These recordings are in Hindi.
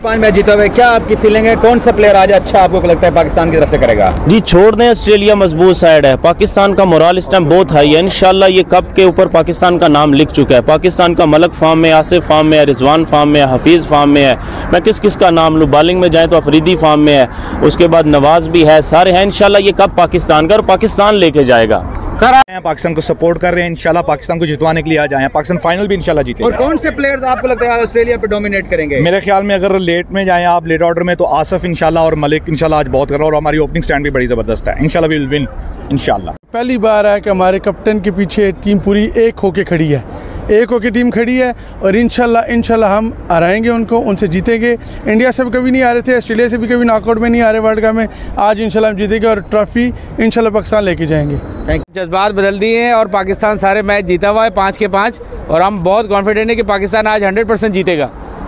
5 मैच जीता हुआ है, क्या आपकी फीलिंग है? कौन सा प्लेयर आज अच्छा आपको लगता है पाकिस्तान की तरफ से करेगा? जी छोड़ दें, ऑस्ट्रेलिया मजबूत साइड है, पाकिस्तान का मोराल इस टाइम बहुत हाई है। इंशाल्लाह ये कप के ऊपर पाकिस्तान का नाम लिख चुका है। पाकिस्तान का मलक फार्म में, आसिफ फार्म में है, रिजवान फार्म में है, हफीज़ फार्म में है। मैं किस किस का नाम लूँ? बॉलिंग में जाए तो अफरीदी फार्म में है, उसके बाद नवाज भी है, सारे हैं। इंशाल्लाह ये कप पाकिस्तान का और पाकिस्तान लेके जाएगा। सर पाकिस्तान को सपोर्ट कर रहे हैं, इंशाल्लाह पाकिस्तान को जितवाने के लिए आ जाए। पाकिस्तान फाइनल भी इंशाल्लाह जीतेगा। और कौन से प्लेयर्स आपको लगता है ऑस्ट्रेलिया पे डोमिनेट करेंगे? मेरे ख्याल में अगर लेट में जाएं आप, लेट ऑर्डर में, तो आसिफ इंशाल्लाह और मलिक इंशाल्लाह आज बहुत कर रहा है। और हमारी ओपनिंग स्टैंड भी बड़ी ज़बरदस्त है। इंशाल्लाह वी विल विन इंशाल्लाह। पहली बार है कि हमारे कैप्टन के पीछे टीम पूरी एक होके खड़ी है, एक होके टीम खड़ी है और इंशाल्लाह हम हराएंगे उनको, उनसे जीतेंगे। इंडिया से भी कभी नहीं आ रहे थे, ऑस्ट्रेलिया से भी कभी नॉकआउट में नहीं आ रहे वर्ल्ड कप में। आज इंशाल्लाह हम जीतेंगे और ट्रॉफी इंशाल्लाह पाकिस्तान लेके जाएंगे। जज्बात बदल दिए हैं और पाकिस्तान सारे मैच जीता हुआ है 5 के 5 और हम बहुत कॉन्फिडेंट हैं कि पाकिस्तान आज 100% जीतेगा।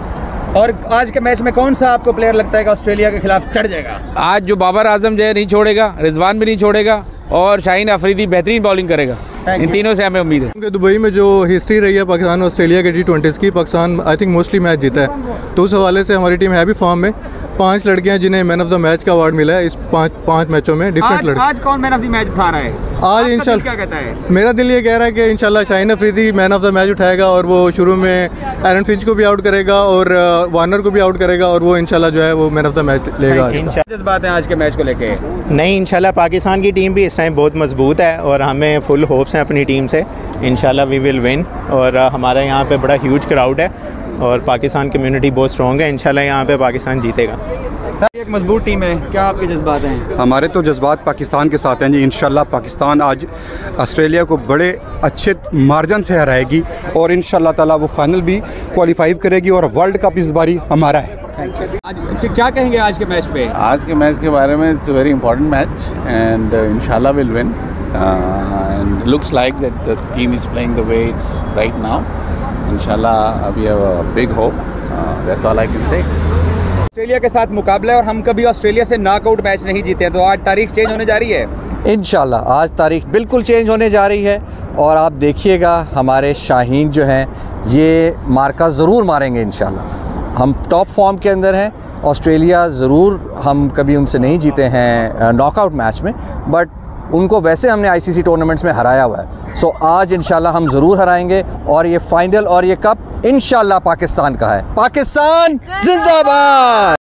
और आज के मैच में कौन सा आपको प्लेयर लगता है कि ऑस्ट्रेलिया के खिलाफ चढ़ जाएगा? आज जो बाबर आजम जो है नहीं छोड़ेगा, रिजवान भी नहीं छोड़ेगा और शाहीन अफरीदी बेहतरीन बॉलिंग करेगा। इन तीनों से हमें उम्मीद है। दुबई में जो हिस्ट्री रही है पाकिस्तान और ऑस्ट्रेलिया के T20s की, Pakistan I think mostly match जीता है। तो उस हवाले से हमारी टीम है भी फॉर्म में। 5 लड़कियां जिन्हें मैन ऑफ द मैच का अवार्ड मिला है इस पाँच मैचों में, डिफरेंट लड़के। आज कौन मैन ऑफ द मैच उठा रहा है? आज इंशाल्लाह क्या कहता है? मेरा दिल ये कह रहा है कि इंशाल्लाह Shaheen Afridi man of the match उठाएगा और वो शुरू में एरन फिंच को भी आउट करेगा और वार्नर को भी आउट करेगा और वो इंशाल्लाह जो है वो मैन ऑफ द मैच लेगा। जज्बात है आज के मैच को लेके? नहीं, इंशाल्लाह पाकिस्तान की टीम भी इस टाइम बहुत मजबूत है और हमें फुल होप्स हैं अपनी टीम से। इंशाल्लाह वी विल विन। और हमारे यहाँ पे बड़ा ह्यूज क्राउड है और पाकिस्तान कम्युनिटी बहुत स्ट्रॉन्ग है। इंशाल्लाह यहाँ पे पाकिस्तान जीतेगा। सर एक मजबूत टीम है, क्या आपके जज्बात हैं? हमारे तो जज्बात पाकिस्तान के साथ हैं जी। इंशाल्लाह पाकिस्तान आज ऑस्ट्रेलिया को बड़े अच्छे मार्जिन से हराएगी और इंशाल्लाह ताला वो फाइनल भी क्वालिफाई करेगी और वर्ल्ड कप इस बारी हमारा है। आज क्या कहेंगे आज के मैच पे? आज के मैच के बारे में it's a very important match and इंशाल्लाह will win and looks like that the team is playing the way it's right now. Inshallah we have a big hope. That's all I can say. Australia के साथ मुकाबला है और हम कभी ऑस्ट्रेलिया से नॉकआउट मैच नहीं जीते हैं, तो आज तारीख चेंज होने जा रही है। इंशाल्लाह आज तारीख बिल्कुल चेंज होने जा रही है और आप देखिएगा हमारे शाहीन जो हैं ये मार्का ज़रूर मारेंगे इंशाल्लाह। हम टॉप फॉर्म के अंदर हैं। ऑस्ट्रेलिया ज़रूर हम कभी उनसे नहीं जीते हैं नॉकआउट मैच में, बट उनको वैसे हमने आईसीसी टूर्नामेंट्स में हराया हुआ है। सो आज इंशाल्लाह हम ज़रूर हराएंगे और ये फाइनल और ये कप इंशाल्लाह पाकिस्तान का है। पाकिस्तान जिंदाबाद।